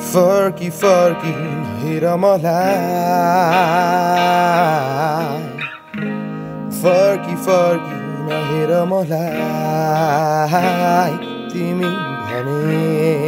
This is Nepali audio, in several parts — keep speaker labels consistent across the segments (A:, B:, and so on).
A: फर्की फर्की हेर मलाई फर्की फर्की नहेर मलाई तिमी भने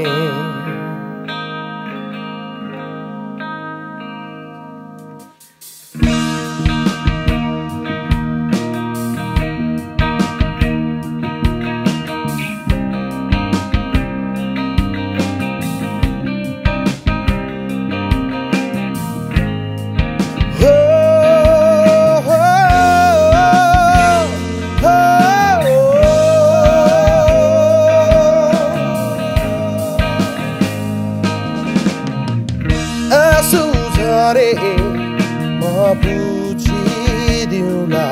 A: आँसु झरे म बुझिदिउँला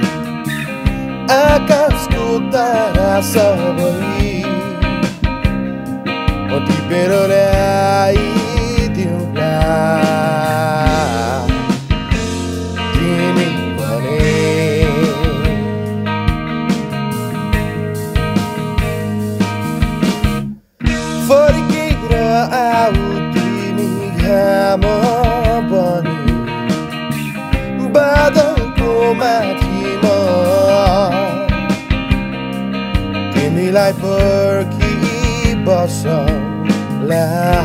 A: आकाशको तारा सबै म टिपेर ल्याइदिउँला तिमी भने फर्केर आऊ घाम बनी बादलको माथिमा तिमीलाई पर्खी बसौँला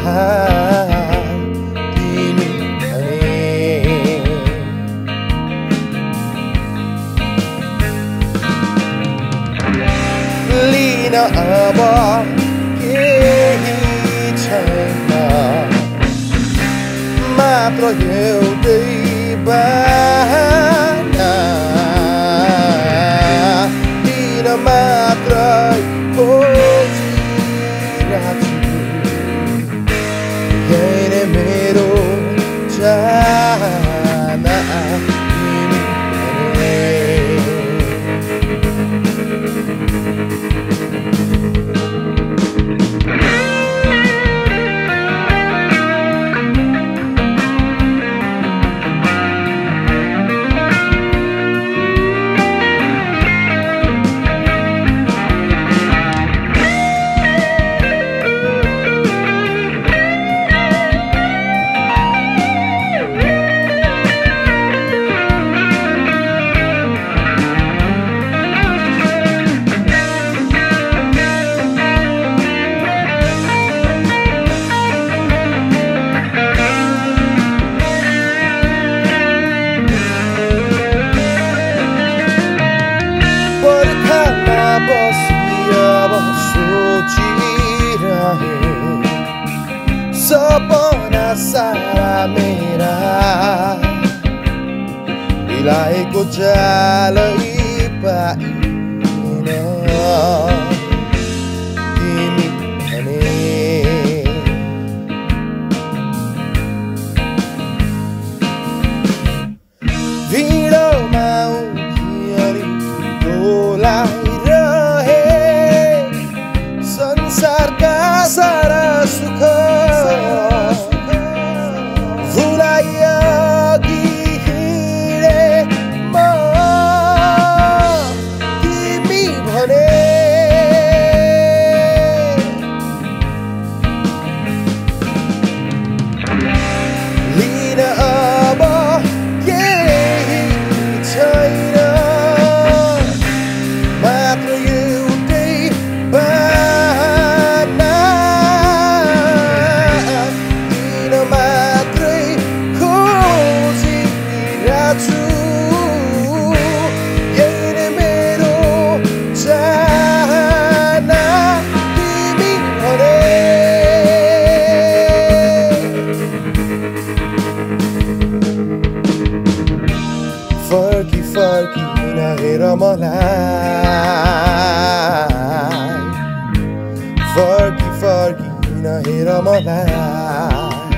A: तिमी भने लिन अब केही छैन मात्र एउटै बाना दिन मात्रै खोजिरहेछु यही नै मेरो चाहना तिमी भने सपना सारा मेरा मिलाएको जालै पाइन तिमी भने भिडमा उभिरी डोलाइरहे संसारका सारा सुख फर्की फर्की नहेर मलाई फर्की फर्की नहेर मलाई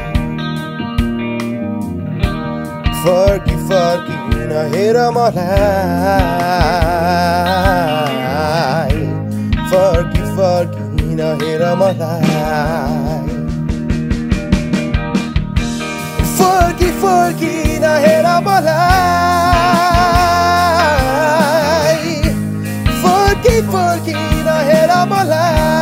A: फर्की फर्की नहेर मलाई फर्की फर्की नहेर मलाई फर्की फर्की नहेर मलाई फर्की फर्की नहेर मलाई